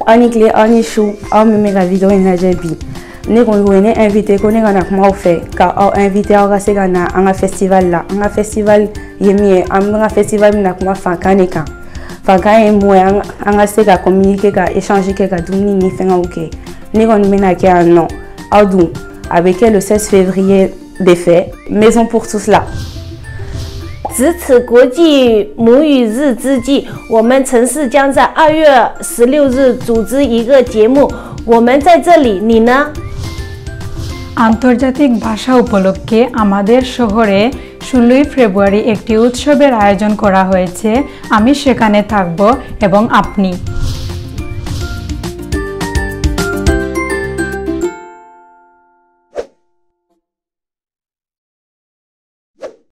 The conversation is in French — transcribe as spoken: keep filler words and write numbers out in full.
ani clé ani chou au même la vidéo ina jebi ne kon wene invité ko ne kana kuma fait ka au invité au ga segana anga festival la anga festival yemi anga festival na kuma fankaneka fankan mo anga sega communiquer ka échanger ka dumni ni fenga oké ne kon mena ki un non au avec elle le seize février des faits maison pour tous là 值此国际母语日之际，我们城市将在二月十六日组织一个节目。我们在这里，你呢？ আন্তর্জাতিক ভাষা উপলক্ষে আমাদের শহরে ষোলোই ফেব্রুয়ারি একটি উৎসবের আয়োজন করা হয়েছে। আমি সেখানে থাকব এবং আপনি